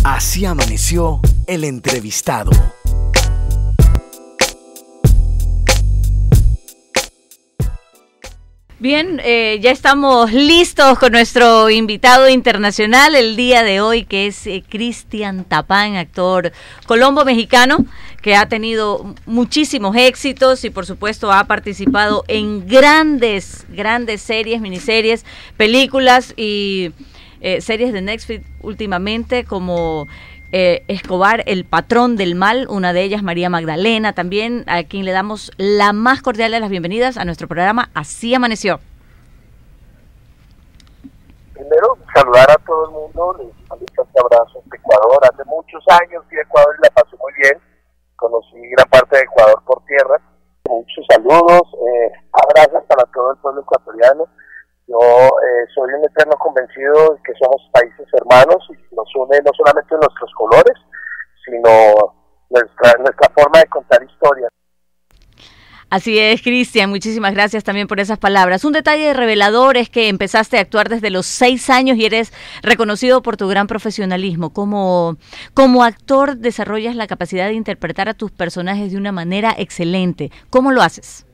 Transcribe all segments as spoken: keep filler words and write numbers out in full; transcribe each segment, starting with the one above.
Así amaneció el entrevistado. Bien, eh, ya estamos listos con nuestro invitado internacional el día de hoy, que es eh, Cristian Tapán, actor colombo-mexicano, que ha tenido muchísimos éxitos y por supuesto ha participado en grandes, grandes series, miniseries, películas y eh, series de Netflix últimamente, como Eh, Escobar, el patrón del mal, una de ellas María Magdalena, también a quien le damos la más cordial de las bienvenidas a nuestro programa Así Amaneció. Primero, saludar a todo el mundo, les mando un fuerte abrazo de Ecuador. Hace muchos años fui a Ecuador y la pasé muy bien, conocí gran parte de Ecuador por tierra. Muchos saludos, eh, abrazos para todo el pueblo ecuatoriano. Yo eh, soy un eterno convencido de que somos países hermanos y nos une no solamente nuestros colores, sino nuestra, nuestra forma de contar historias. Así es, Cristian, muchísimas gracias también por esas palabras. Un detalle revelador es que empezaste a actuar desde los seis años y eres reconocido por tu gran profesionalismo. Como, como actor desarrollas la capacidad de interpretar a tus personajes de una manera excelente. ¿Cómo lo haces?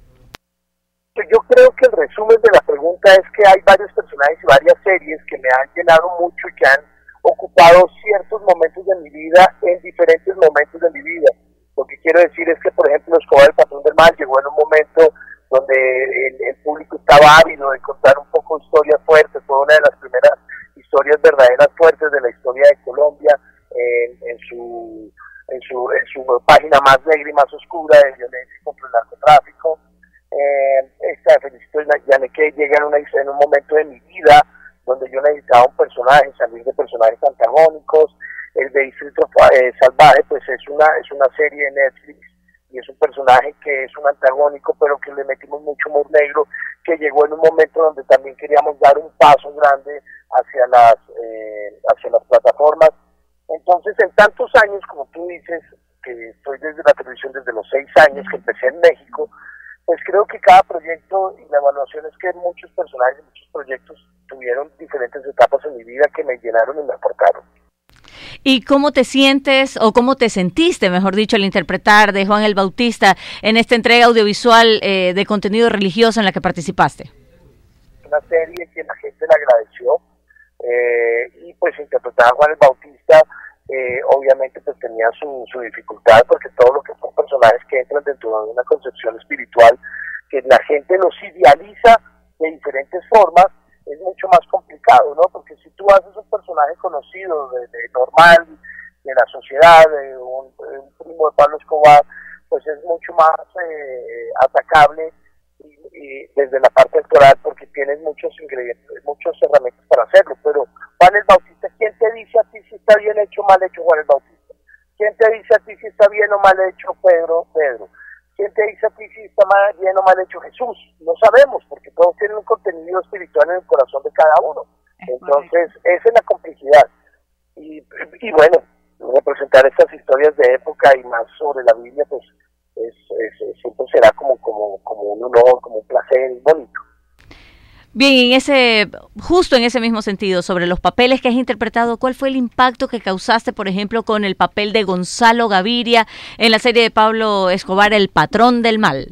Yo creo que el resumen de la pregunta es que hay varios personajes y varias series que me han llenado mucho y que han ocupado ciertos momentos de mi vida en diferentes momentos de mi vida. Lo que quiero decir es que, por ejemplo, Escobar, el patrón del mal, llegó en un momento donde el, el público estaba ávido de contar un poco historias fuertes. Fue una de las primeras historias verdaderas fuertes de la historia de Colombia, en, en, su, en, su, en su página más negra y más oscura de violencia contra el narcotráfico. Eh, esta Felicito Yaneque llega en, una, en un momento de mi vida donde yo necesitaba un personaje, salir de personajes antagónicos. El de Distrito eh, Salvaje pues es una es una serie de Netflix y es un personaje que es un antagónico pero que le metimos mucho humor negro, que llegó en un momento donde también queríamos dar un paso grande hacia las eh, hacia las plataformas. Entonces, en tantos años, como tú dices, que estoy desde la televisión desde los seis años que empecé en México, pues creo que cada proyecto, y la evaluación es que muchos personajes, muchos proyectos tuvieron diferentes etapas en mi vida que me llenaron y me aportaron. ¿Y cómo te sientes, o cómo te sentiste, mejor dicho, al interpretar de Juan el Bautista en esta entrega audiovisual eh, de contenido religioso en la que participaste? Una serie que la gente le agradeció, eh, y pues interpretar a Juan el Bautista, Eh, obviamente pues tenía su, su dificultad, porque todo lo que son personajes que entran dentro de una concepción espiritual, que la gente los idealiza de diferentes formas, es mucho más complicado, ¿no? Porque si tú haces un personaje conocido, de, de normal, de la sociedad, de un, de un primo de Pablo Escobar, pues es mucho más eh, atacable y, y desde la parte actoral, porque tienes muchos ingredientes, muchas herramientas para hacerlo. Pero Juan el Bautista, ¿quién te dice a ti si está bien hecho o mal hecho Juan el Bautista? ¿Quién te dice a ti si está bien o mal hecho Pedro? Pedro. ¿Quién te dice a ti si está mal, bien o mal hecho Jesús? No sabemos, porque todos tienen un contenido espiritual en el corazón de cada uno. Entonces, esa es la complejidad. Y, y bueno, representar estas historias de época y más sobre la Biblia, pues es, es, siempre será como, como, como un honor, como un placer bonito. Bien, en ese, justo en ese mismo sentido, sobre los papeles que has interpretado, ¿cuál fue el impacto que causaste, por ejemplo, con el papel de Gonzalo Gaviria en la serie de Pablo Escobar, El patrón del mal?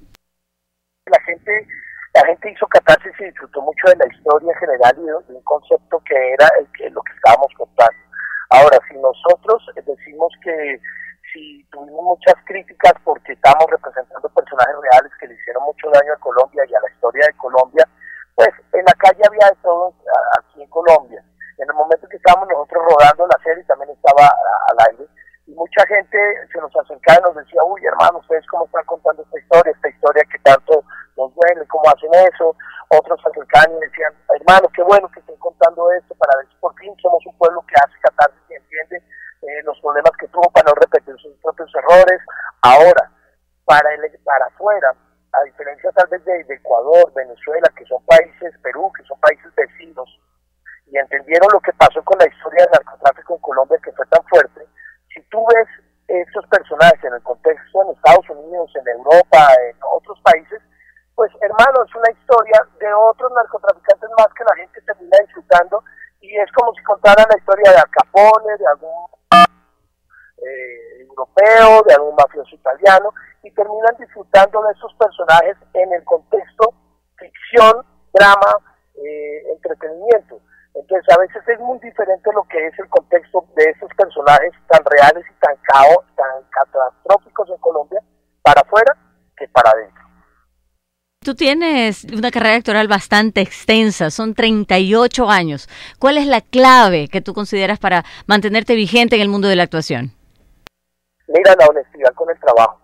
La gente, la gente hizo catarsis y disfrutó mucho de la historia general y de un concepto que era el que, lo que estábamos contando. Ahora, si nosotros decimos que si tuvimos muchas críticas porque estábamos representando personajes reales que le hicieron mucho daño a Colombia y a la historia de Colombia, pues en la calle había de todo aquí en Colombia. En el momento que estábamos nosotros rodando la serie también estaba al aire, y mucha gente se nos acercaba y nos decía, uy hermano, ¿ustedes cómo están contando esta historia? Esta historia que tanto nos duele, ¿cómo hacen eso? Otros se acercaban y decían, hermano, qué bueno que estén contando esto, para ver si por fin somos un pueblo que hace catarsis y entiende eh, los problemas que tuvo para no repetir sus propios errores. Ahora, para, el, para afuera, a diferencia tal vez de, de Ecuador, Venezuela, que son países, Perú, que son países vecinos, y entendieron lo que pasó con la historia del narcotráfico en Colombia, que fue tan fuerte. Si tú ves estos personajes en el contexto en Estados Unidos, en Europa, en otros países, pues hermano, es una historia de otros narcotraficantes más que la gente termina disfrutando, y es como si contaran la historia historia de Al Capone, de algún eh, europeo, de algún mafioso italiano, y terminan disfrutando de esos personajes en el contexto ficción, drama, eh, entretenimiento. Entonces a veces es muy diferente lo que es el contexto de esos personajes tan reales y tan caos, tan catastróficos en Colombia, para afuera que para adentro. Tú tienes una carrera actoral bastante extensa, son treinta y ocho años. ¿Cuál es la clave que tú consideras para mantenerte vigente en el mundo de la actuación? Mira, la honestidad con el trabajo.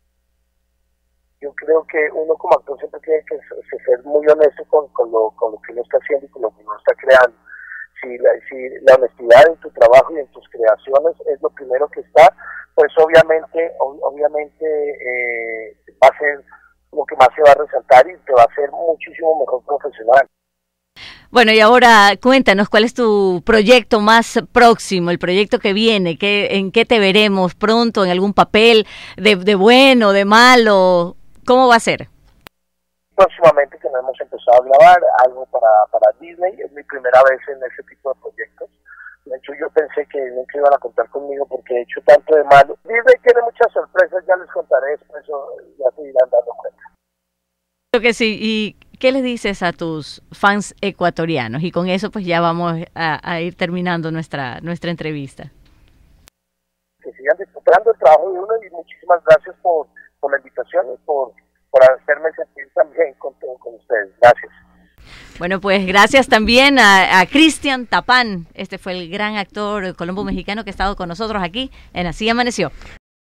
Yo creo que uno como actor siempre tiene que ser muy honesto con, con, lo, con lo que uno está haciendo y con lo que uno está creando. Si la, si la honestidad en tu trabajo y en tus creaciones es lo primero que está, pues obviamente, ob, obviamente eh, va a ser lo que más se va a resaltar y te va a hacer muchísimo mejor profesional. Bueno, y ahora cuéntanos, ¿cuál es tu proyecto más próximo, el proyecto que viene? ¿Qué, ¿En qué te veremos pronto? ¿En algún papel de, de bueno, de malo? ¿Cómo va a ser? Próximamente tenemos empezado a grabar algo para, para Disney. Es mi primera vez en ese tipo de proyectos. De hecho, yo pensé que nunca iban a contar conmigo porque he hecho tanto de malo. Disney tiene muchas sorpresas, ya les contaré después, ya se irán dando cuenta. Creo que sí. ¿Y qué les dices a tus fans ecuatorianos? Y con eso pues ya vamos a, a ir terminando nuestra, nuestra entrevista. Que sigan disfrutando el trabajo de uno y muchísimas gracias por, por la invitación y por, por hacerme sentir también con, con ustedes. Gracias. Bueno, pues gracias también a, a Cristian Tapán. Este fue el gran actor colombo mexicano que ha estado con nosotros aquí en Así Amaneció.